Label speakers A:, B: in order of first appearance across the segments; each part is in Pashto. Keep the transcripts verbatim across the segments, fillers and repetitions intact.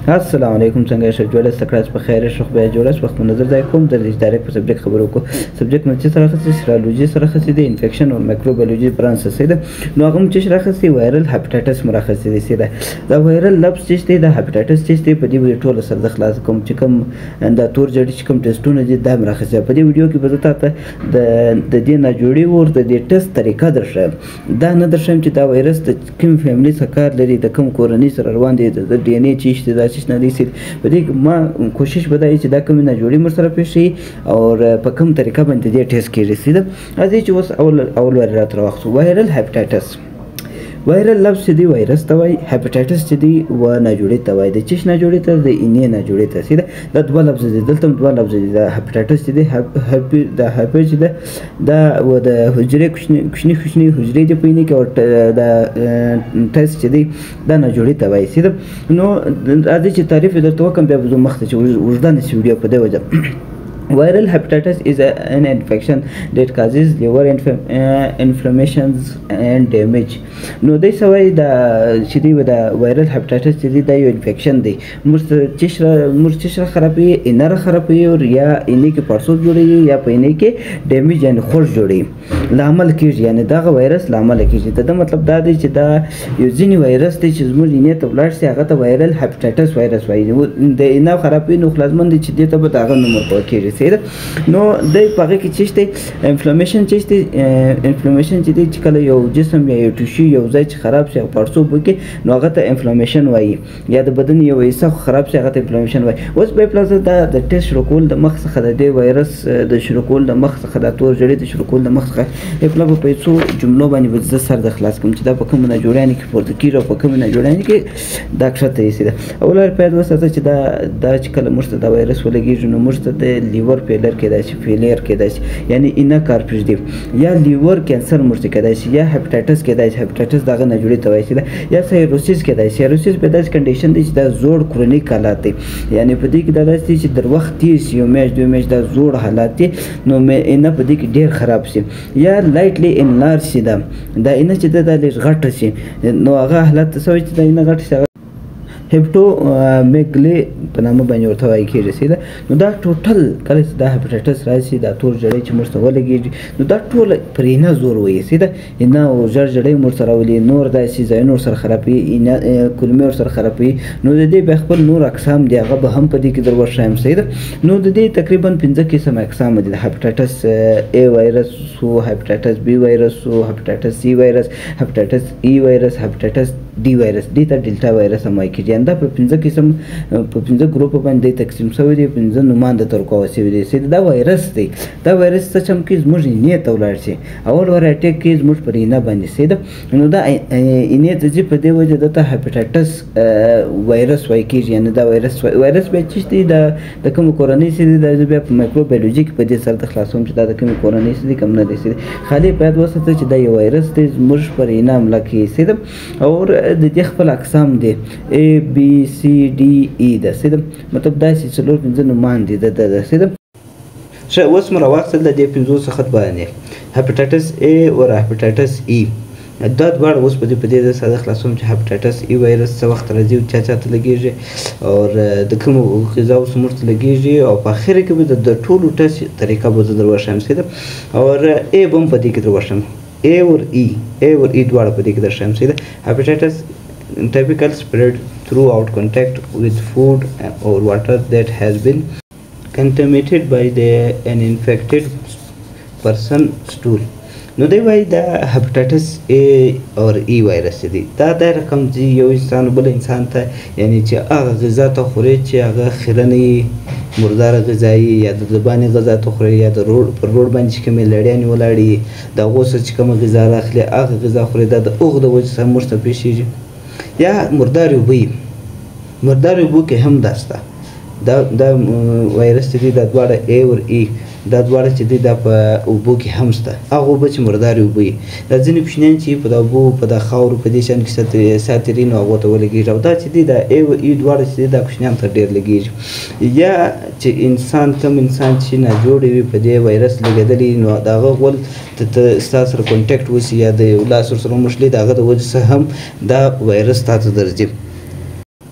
A: السلام علیکم څنګه یې ښه جوړه سکراس په خیر ښه خدای جوړه وخت منظر ځای کوم د ډایرکټ په سبجیکټ خبرو کو سبجیکټ مې چې سره خاصه سیرالوجي سره خاصه دي انفیکشن او مایکروبیولوژي برانس سره ده نو هغه چې سره خاصه وایرل هپاتایټس مرخص دي سره دا وایرل لفظ چې د هپاتایټس چې په دې ویډیو ټول سره د خلاص کوم چې کوم دا تور جړی چې کوم ټیسټونه دي دا مرخص په دې ویډیو کې به تاسو د د دې نه جوړي ور د دې ټیسټ طریقه درښم دا نه درښم چې دا وایرس د کوم فیملی سره کار لري د کوم کورنۍ سره روان دي د ډي ان اي چې دا چې نه دي په دې ما کوشش بدای چې دا کوم نه جوړي مر سره پېښي او په کوم طریقه باندې دې ټیسټ کیږي سیده ازي چې اوس اول اول ور راته وخت وایرل هپاتایټس وایرل لفظ دی وایرس ته وای هپاتایټس چې دی و نه جوړي ته وای د چش نه جوړي ته د اینې نه جوړي ته سیده د دوه لفظ دي دلته دوه لفظ دي د هپاتایټس چې دی هپی د هپی چې ده دا و د حجرې کوچني کوچني کوچني حجرې دی په اینې کې او د ټیسټ چې دی دا نه جوړي ته وای سیده نو د دې چې تعریف درته وکم بیا به مخ ته چې وجدان ویډیو په دې وجه Viral hepatitis is a, an infection that causes liver inf uh, inflammations and damage. نو دای سوای دا چې دی د وایرل هپاتایټس چې دی دا یو انفیکشن دی مرسته چشره مرسته چشره خرابوي انر خرابوي او یا انې کې پړسوب جوړي یا په انې کې ډیمیج یعنی خورش جوړي لامل کیږي یعنی دا وایرس لامل کیږي دا مطلب دا دی چې دا یو ځینی وایرس دی چې زموږ انې ته ولاړ شي هغه ته وایرل هپاتایټس وایرس وایي د انه خرابوي نو خلاصمن دي چې دې ته به داغه نوم ورکول کیږي نو د پاره کې چې شته انفلمیشن چې شته انفلمیشن چې دی چې کله یو جسم یا یو ټیشو یو ځای چې خراب شي او پړسوب وکړي نو هغه ته انفلمیشن وایي یا د بدن یو حصه خراب شي هغه ته انفلمیشن وایي اوس به پلس دا د ټیسټ شروع کول د مخ څخه د دې وایرس د شروع کول د مخ څخه د تور جړې د شروع کول د مخ څخه خپل په پیسو جملو باندې به زه سر د خلاص کوم چې دا په کوم نه جوړانی کې پورته کیږي په کوم نه جوړانی کې دا کښته یې سیده اول په وسه چې دا دا چې کله مرسته د وایرس ولګیږي نو مرسته د لیور فیلر کېدای شي فیلیر کېدای شي یعنی اینه کار پرېږدي یا لیور کینسر مرسته کېدای شي یا هپاتایټس کېدای شي هپاتایټس دغه نه جوړي ته وایي چې یا سایروسیس کېدای شي سایروسیس په داسې کنډیشن دی چې دا زوړ کرونیک حالات دی یعنی په دې کې دا داسې چې در وخت تیر شي یو میاشت دوه میاشت دا زوړ حالات دي نو اینه په دې کې ډېر خراب شي یا لایټلی انلارج شي دا دا اینه چې دا لږ غټه شي نو هغه حالت څه وایي چې دا اینه غټه شي هپټو میګلی په نامه باندې ورته وایي کېږي سیده نو دا ټوټل کله چې دا هپاتایټس راشي دا تور جړی چې موږ ته ولګېږي نو دا ټول پر اینه زور وایي سیده اینه او ژړ جړی موږ سره ولي نور داسې ځایونه ورسره خرابوي اینه کولمې ورسره خرابوي نو د دې بیا خپل نور اقسام دي هغه به هم په دې کې در ورښایم سیده نو د دې تقریبا پنځه قسم اقسام دي د هپاتایټس ای وایرس او هپاتایټس بی وایرس او هپاتایټس سی وایرس هپاتایټس ای وایرس هپاتایټس ډي وایرس دې ته ډیلټا وایرس هم وایي کېږي دا په پنځه قسم په پنځه ګروپ باندې تقسیم شوی دی پنځه نومان د ترکو شوی دی چې دا وایرس دی دا وایرس څه چم کې زموږ نه ته ولاړ شي اول ور اٹیک کې زموږ پر نه باندې سید نو دا اینې ته چې په دې وجه د هپاتایټس وایرس وایي کېږي یعنی دا وایرس وایرس به چې دی د کوم کورنۍ سره د بیا په مایکروبیولوژي کې په دې سره د خلاصوم چې دا د کوم کورنۍ سره کم نه دی خالي باید وسته چې دا یو وایرس دی زموږ پر نه حمله کوي سید او د دې خپل اقسام دي A B C D E دا سیده مطلب داسې څلور پنځه نومان دي د د سیده ښه اوس مو راواخیستل د دې پنځو څخه باندې هپاتایټس A او هپاتایټس E دا دواړه اوس په دې په دې د ساده خلاصوم چې هپاتایټس ای وایرس څه وخت راځي او چا چاته لګېږي او د کومو غذاو څومره ته لګېږي او په اخر کې به د ټولو ټیسټ طریقه به زه در وښیم سیده او A به هم په دې کې در وښیم A or E A or E دواړه په دې کې در ښیم سیده هپاتایټس typical spread throughout contact with food or water that has been contaminated by the an infected person stool نو دی وایي دا هپاتایټس A او E وایرس دی دا د رقم چې یو انسان بل انسان ته یعنی چې هغه غذا ته خوري چې هغه خیرنۍ مرداره غذایي یا د زباني غذا ته خوري یا د روډ پر روډ باندې چې کومې لړیانې ولاړې د هغو څخه چې کومه غذا راخلي هغه غذا خوري دا د اوغ د وجې څخه موږ ته پېښېږي یا مردارې اوبه مردارې اوبو کې هم دا شته دا دا وایرس چې دی دا دواړه A او E دا دواړه چې دی دا په اوبو کې هم شته هغه اوبه چې مردارې اوبه وي دا ځینې کوچنیان چې په د اوبو په د خاورو په دې شیانو کې ساتري نو هغو ته ولګېږي او دا چې دی دا A او E دواړه چې دی دا کوچنیانو ته ډېر لګېږي یا چې انسان کم انسان چې ناجوړی وي په دې وایرس لګېدلی نو د هغه غول ته ستا سره کونټیکټ وشي یا د یو لاس ورسره وموښلي د هغه د وجې څخه هم دا وایرس تا ته درځي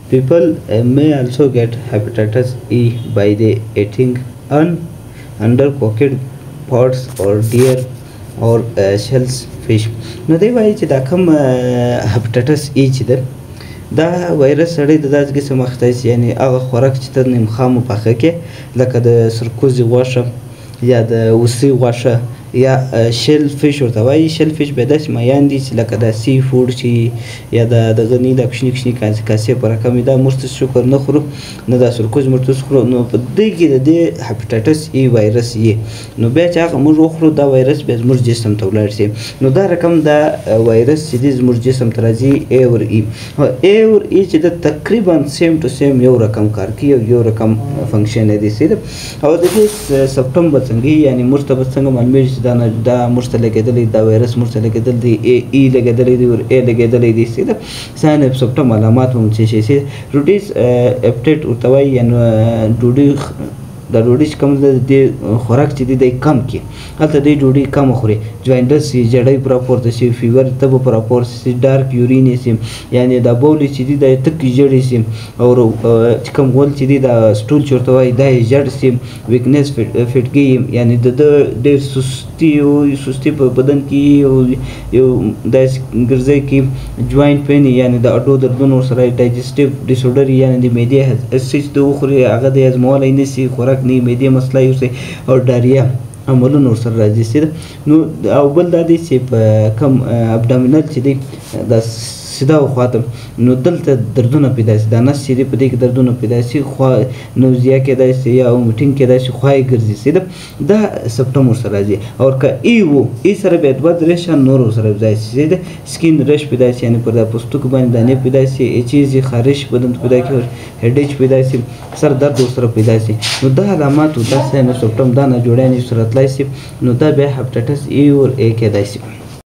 A: people uh, may also get hepatitis E by the eating un undercooked pods or deer or uh, shells fish. نو دی وایي چې دا کوم هپاټایټس ای چې ده دا وایرس سړی د داسې قسم اخته شي، یعنې هغه خوراک چې ته نیم خامو پاخه کې لکه د سرکوزي غوښه یا د اوسۍ غوښه یا شل فش ورته وایي. شل فش به داسې مایان دي چې لکه دا سی فوډ چې یا د دغه نی دا کوچني کوچني کاسې په رقم وي، دا موږ ته شکر نه خورو نه دا سرکوز موږ ته خورو. نو په دې کې د دې هپاټایټس ای وایرس یې نو بیا چې هغه موږ وخورو دا وایرس بیا زموږ جسم ته ولاړ شي. نو دا رقم دا وایرس چې دی زموږ جسم ته راځي ای ور ای ای ور ای چې د تقریبا سیم ټو سیم یو رقم کار کوي او یو رقم فنکشن دی سي. او د دې سپټم به څنګه یعنی موږ ته به څنګه معلومیږي دا دا موږ ته لګېدلی دا وایرس موږ ته لګېدلی دی ای ای لګېدلی دی ور ای لګېدلی دی سي. ځان سپټم علامات هم څه شي سي روټیز اپټیټ ورته وایي یعنې ډوډۍ دا ډوډۍ چې کوم د دې خوراک چې دی دی کم کړي هلته دی ډوډۍ کمه خوري، جوینډس شي، جړۍ پوره پورته شي، فیور تبه پوره پورته شي، ډارک یورین شي یعنې دا بول چې دی دا تکې ژړې شي او چې کوم غول چې دی دا سټول چې ورته وایي دا یې ژړ شي. ویکنس فټګي یعنې د ده ډېر سستي او سستي په بدن کې او یو داسې ګرځی کې جوینټ پین یعنې د اډو دردونه ورسره ډایجسټیو ډسورډر یعنې د معدې هسې چې د وخوري هغه د هضمولی نه شي خوراک نه معدې مسله یوسي او ډاریا عملونه ورسره راځي سي. نو او بل دا دی چې په کم ابډامینل چې دی دا سیده خواته نو دلته دردونه پیدا شي، دا نس چې دی په دې کې دردونه پیدا شي، خوا نوزیا کېدای شي یا ومیټینګ کېدای شي، خوا یې ګرځي سي. دا سپټم ورسره راځي. او که ای و ای سره بیا دوه درې شیان نور ورسره یوځای شي. سکین رش پیدا شي یعنې پر دا پوستکو باندې دانې پیدا شي، ایچیزي خارش بدن ته پیدا کړي، هیډیچ پیدا شي، سر درد ورسره پیدا شي. نو دا علامات او دا ساین سپټم دا ناجوړیان ورسره تللی شي. نو دا بیا هپاټایټس ای ور ای کېدای شي.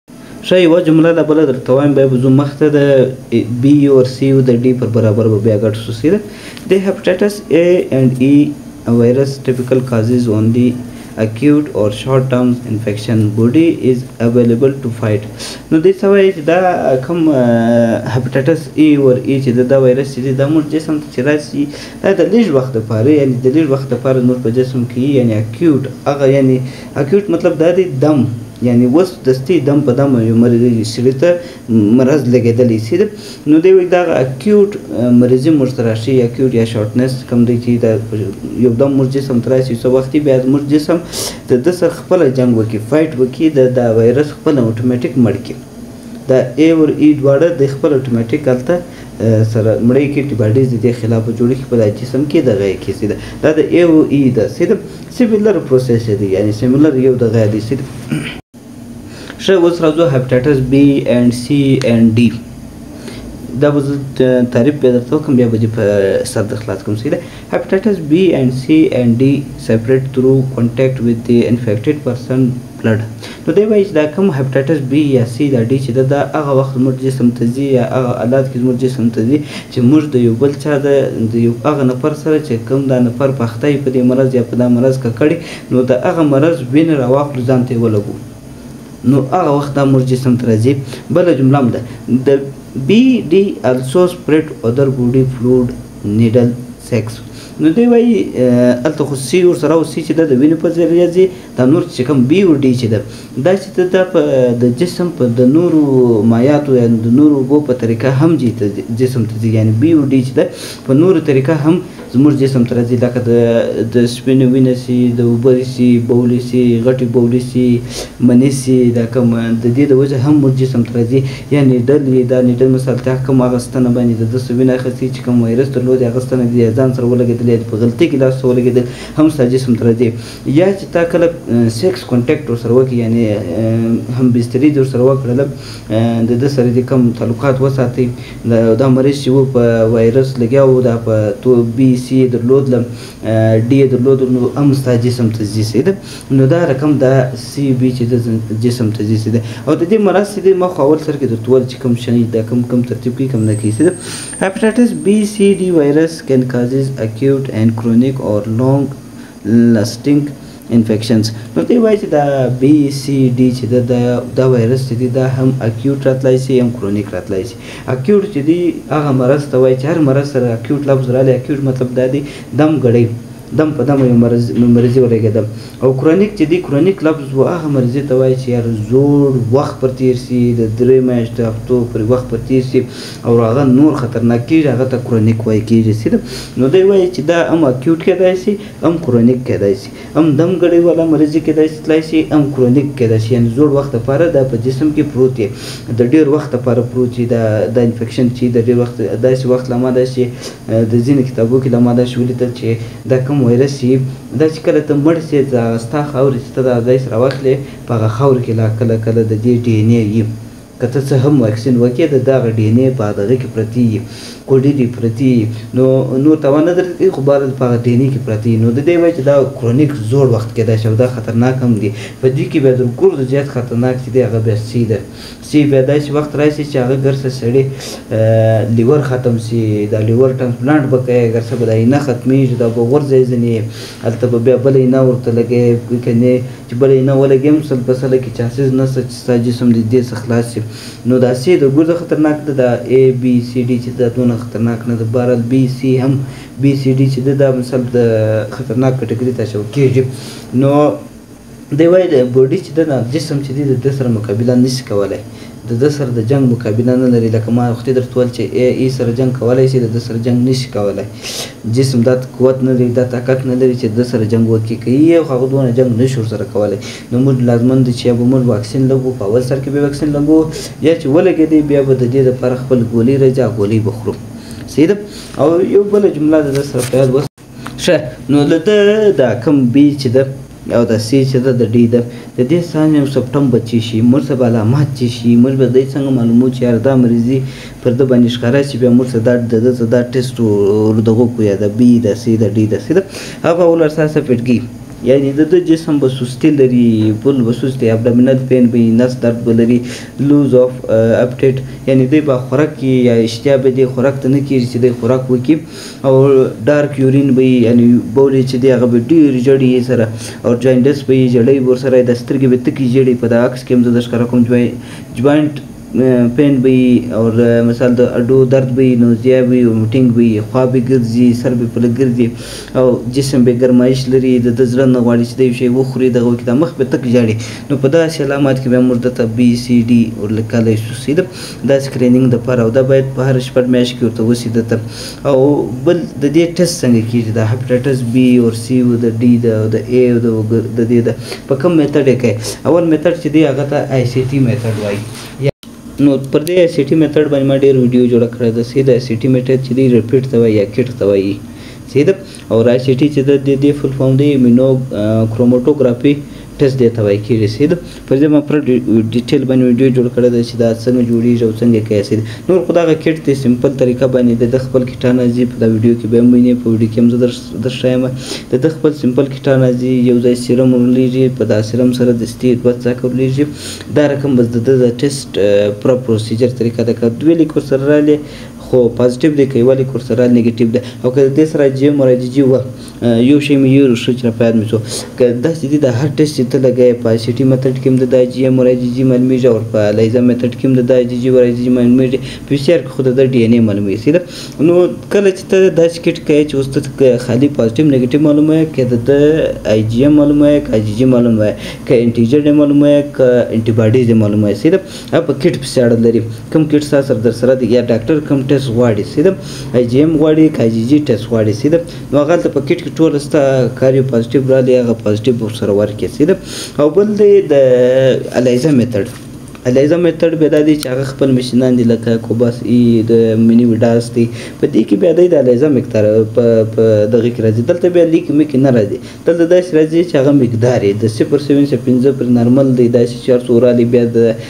A: ښه یوه جمله ده بله درته وایم بیا به ځو مخته د بي اور سی او د ډي پر برابر به بیا ګډ شو سي. د هپاټایټس ای اینڈ ای وایرس ټیپیکل کازز اونلی acute or short term infection body is available to fight. نو دې څه وایي چې دا کوم هپاټایټس ای ور ای چې دا وایرس چې دا موږ جسم ته چې راشي دا د لږ وخت لپاره یعنې د لږ وخت لپاره زموږ په جسم کې یعنې اکیوټ هغه یعنې اکیوټ مطلب دا دی دم یعنی اوس دستي دم په دم یو سړي ته مرض لګېدلی سي. نو دی وایي دا اکیوټ مریضي موږ ته راشي اکیوټ یا شارټنس کوم دی چې دا یو دم موږ جسم ته راشي څه وختي بیا زموږ جسم د ده سره خپله جنګ وکړي فایټ وکړي د دا وایرس خپله اټومیټیک مړ کړي. دا ای ور ای دواړه د خپل اټومیټیک هلته سره مړی کې انټيباډیز د دې خلاف جوړې په جسم کې دغه یې کیسي ده. دا د ای او ای ده سي سیميلر پروسس دی یعنی سیميلر یو دغه دی سي. ښه اوس راځو هپاټایټس بي اینډ سی اینډ ډي. دا به زه تعریف بیا درته وکړم بیا به دې په سر د خلاص کوم سي. هپاټایټس بي اینډ سی اینډ ډي سپریټ تھرو کانټیکټ وذ د انفیکټډ پرسن بلډ. نو دی وایي چې دا کوم هپاټایټس بي یا سی دا ډي چې دا هغه وخت زموږ جسم ته ځي یا هغه حالات کې زموږ جسم ته ځي چې موږ د یو بل چا د یو هغه نفر سره چې کوم دا نفر پاخته یي په دې مرض یا په دا مرض ککړي نو د هغه مرض وینه راواخلو ځان ته یې ولګو نو هغه وخت دا موږ جسم ته راځي. بله جمله هم ده د بي ډي also spread other body fluid needle sex. نو دی وایي هلته خو سی ورسره او سی چې ده د وینې په ذریعه ځي دا نور چې کوم بي او ډي چې ده دا چې ده دا په د جسم په د نورو مایاتو یا د نورو اوبو په طریقه هم جسم ته ځي یعنې بي او ډي چې ده په نورو طریقه هم زموږ جسم ته راځي لکه د د سپینې وینه سي د اوبه سي بولې سي غټې بولې سي منې سي دا کوم د دې د وجه هم موږ جسم ته راځي. یا نیډل یې دا نیډل مثال ته کوم هغه ستنه باندې د ده څه وینه اخیستې چې کوم وایرس درلود هغه ستنه دې ځان سره ولګېدلې په غلطۍ کې لاس ته ولګېدل هم ستا جسم ته راځي. یا چې تا کله سیکس کانټیکټ ورسره وکړي یعنې هم بستري دې ورسره وکړله د ده سره دې کوم تعلقات وساتئ دا مریض چې و په وایرس لګیا و دا په تو بي سی درلود له ډي درلود نو هم ستا جسم ته ځي سي. نو دا رقم دا سی بي چې د جسم ته ځي سي. او د دې مرض چې دی ما خو اول سر کې درته وویل چې کوم شی دا کوم کوم ترتیب کوي کوم نه کوي سي. هپاټایټس بي سی ډي وایرس کین کازز acute and chronic or long lasting انفیکشنز. نو دوی وایي چې دا بی سی ډي چې ده دا وایرس چې دی دا هم اکیوټ راتلی شي هم کرونیک راتلی شي. اکیوټ چې دی هغه مرض ته وایي چې هر مرض سره اکیوټ لفظ رالی. اکیوټ مطلب دا دی دم ګړی دم په دم یو مرض مرضي ولګېدل. او کرونیک چې دی کرونیک لفظ و هغه مرضي ته وایي چې یار زوړ وخت پر تیر سي د درې میاشتو هفتو پر وخت پر تیر سي او هغه نور خطرناک کېږي هغه ته کرونیک وایي کېږي. نو دوی وایي چې دا هم اکیوټ کېدای شي هم کرونیک کېدای شي هم دم ګړی والا مرضي کېدای شي تلای شي هم کرونیک کېدای شي. یعنې زوړ وخت لپاره دا په جسم کې پروت دی د ډېر وخت لپاره پروت وي دا دا انفیکشن چې د ډېر وخت داسې وخت له ما داسې د ځینې کتابو کې له ما داسې ولیدل چې دا کوم وایرس چې دا چې کله ته مړ شې دا ستا خاورې چې ته دا ځای سره واخلې په هغه خاورو کې لا کله کله د دې ډي ان اے وي. که ته څه هم واکسین وکړې د دغه ډي ان اے په هغه کې پرتې وي کوډې دي پرتې وي نو نور توان نه درکوي خو بهر په هغه ډي ان اے کې پرتې وي. نو د دې وایي چې دا کرونیک زوړ وخت کېدای شي او دا خطرناک هم دي. په دې کې بیا تر ګردو زیات خطرناک چې دی هغه بیا سی ده. سی بیا داسې وخت راشي چې هغه ګرسه سړی لیور ختم سي دا لیور ټرانسپلانټ به کوي ګرسه به دا اینه ختمېږي دا به غورځي ځینې هلته به بیا بله اینه ورته لګوي که نه چې بله اینه ولګوي هم سل په سله کې چانسز نشته چې ستا جسم د دې څخه خلاص شي. نو دا سی د ګرده خطرناک ده دا اے بی سی ډي چې دا دونه خطرناک نه ده. بهرحال بی سی هم بی سی ډي چې ده دا مثال د خطرناک کټګري ته اچول کېږي. نو دی وایي د بوډي چې ده جسم چې دی د ده سره مقابله نشي کولی د ده سره د جنګ مقابله نه لري. لکه ما وختي درته ویل چې ای ای سره جنګ کولی شي د ده سره جنګ نشي کولی. جسم دا قوت نه لري دا طاقت نه لري چې د ده سره جنګ وکړي. که یې هغه دونه جنګ نشي ورسره کولی. نو موږ لازمن دی چې یا به موږ واکسین لګو په اول سر کې به واکسین لګو یا چې ولګېدی بیا به د دې دپاره خپل ګولۍ راځي هغه ګولۍ به خورو. صحیح ده. او یو بله جمله د ده سره په یاد وس ښه نو د ده دا کوم بي چې ده او د سی چې ده د ډي ده د دې ثانیه سپټمبر چې شي موږ ته به علامات چې شي موږ به دی څنګه معلومو چې یار دا مریضي پر ده باندې ښکاره شي بیا موږ ته دا د ده ته دا ټسټ وردغه کړو یا د بي د سی د ډي د سی ده هغه اول اساسه پټګي یعنی د ده جسم به سستی لري پل به سستی ابډامینل پین به نس درد به لري لوز اف اپټیټ یعنی دوی به خوراک کې یا اشتیا به دی خوراک ته نه کېږي چې دی خوراک وکړي او ډارک یورین به یعنی بولې چې دی هغه به ډېر ژړي سره او جاینډس به یې ژړی به ورسره د سترګې به تکې ژړي په دا عکس کې هم زه د ښکاره کوم جواینټ پین به او مثال د اډو درد به نوزیا به میټینګ به خوا به ګرځي سر به پله ګرځي او جسم به ګرمایش لري د ده زړه نه غواړي چې د یو شی وخوري دغه وکړي دا مخ به تک ژاړي. نو په داسې علامات کې بیا موږ دته بي سی ډي ورلیکلی شو. صحیح ده. دا سکرینینګ دپاره او دا باید په هره شپږ میاشت کې ورته وسي دته. او بل د دې ټسټ څنګه کېږي دا هپاټایټس بي او سی او د ډي د د اے او د دې د په کوم میتډ یې کوي. اول میتډ چې دی هغه ته آی سی ټي میتډ وایي. نو پر دې آی سی ټي میتډ باندې ما ډېر ویډیو جوړه کړې ده. صحیح ده. آی سی ټي میتډ چې دی ریپیټ ته وایي یا کټ ته وایي. صحیح ده. او آی سی ټي چې د دې فل فارم دی امینو کروماتوګرافي ټسټ دی ته وایي کېږي. صحیح ده. پر دې ما پر ډیټیل باندې ویډیو جوړ کړی ده چې دا څنګه جوړېږي او څنګه کوي. صحیح ده. نور خو دغه کټ دی سمپل طریقه باندې د خپل کیټانازي په دا ویډیو کې به هم وینئ په ویډیو کې هم زه درښایم د ده خپل سمپل کیټانازي یو ځای سیرم ورلیږي په دا سیرم سره دستي دوه څاکه ورلیږي دا رقم بس د ده د ټسټ پوره پروسیجر طریقه ده. که دوې لیک ورسره راغلې خو پازیټیو دی که یوه لیک ورسره راغلی نیګیټیو ده. او که د دې سره جي ایم او آی جي جي وه یو شی مې یو ښه چې را په یاد مې شو که داسې دي د هر ټسټ چې ته لګوې په آی سی ټي میتډ کې هم د دا جي ایم او آی جي جي معلومېږي او په الیزا میتډ کې هم د دا جي جي او آی جي جي معلومېږي. پی سي آر کې خو د ده ډي ان اے معلومېږي. صحیح ده. نو کله چې ته داسې کټ کوې چې اوس ته خالي پازیټیو نیګیټیو معلومه وایي که د ده آی جي ایم معلومه وایي که آی جي جي معلومه وایي که انټیجر دی معلومه وایي که انټي باډیز دی معلومه وایي. صحیح ده. هغه په کټ پسې اړه لري کوم کټ ستا سره در سره دی یا ډاکټر کوم ټسټ غواړي. صحیح ده. آی جي ایم غواړي که آی جي جي ټسټ غواړي. صحیح ده. نو هغه هلته په کټ کې ټوله ستا کاریو پازیټیو راغلی هغه پازیټیو ورسره ورکړي. صحیح ده. او بل دی د الیزا میتډ. الیزا میتډ بیا دا دی چې هغه خپل مشینان دي لکه کوباس ای د مني وډاس دی په دې کې بیا دی د الیزا مقدار په دغه کې راځي. دلته بیا لیک مې کې نه راځي. دلته داسې راځي چې هغه مقدار یې د صفر سوین سه پنځه پر نارمل دی داسې چار څو راغلي بیا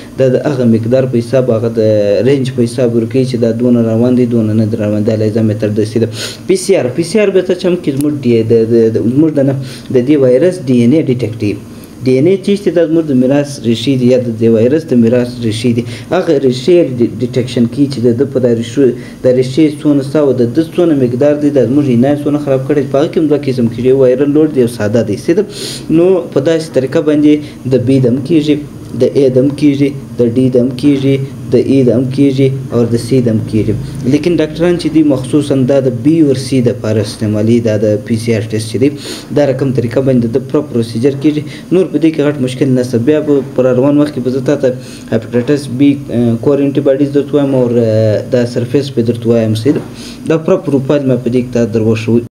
A: د هغه مقدار په حساب هغه د رینج په حساب ورکوي چې دا دونه روان دی دونه نه دی روان. د الیزا میتډ داسې ده. پی سی آر پی سی آر بیا ته چې هم کې زموږ زموږ د نه د دې وایرس ډي ان اے ډیټیکټ ډي ان اے چې د زموږ د میراث ریښې دي یا د وایرس د میراث ریښې دي هغه ریښې ډیټیکشن کوي چې د ده په دا ریښو دا ریښې څونه ستا او د ده څونه مقدار دی دا زموږ عنایت څونه خراب کړی په هغه کې هم دوه قسم کېږي یو وایرل لوډ دی او ساده دی سیده نو په داسې طریقه باندې د بي دم کېږي د ای دم کېږي د ډي دم کېږي د ای دم کېږي او د سی دم کېږي لیکن ډاکټران چې دي مخصوصا دا د بي اور سی دپاره استعمالي دا د پی سی آر ټیسټ چې دی دا رقم طریقه باندې د پوره پروسیجر کېږي نور په دې کې غټ مشکل نشته بیا به پر روان وخت کې به زه تا ته هیپاټایټس بي کور انټي باډیز درته وایم او دا سرفیس پې درته وایم دا پوره پروفایل مې په دې کې تا در وښود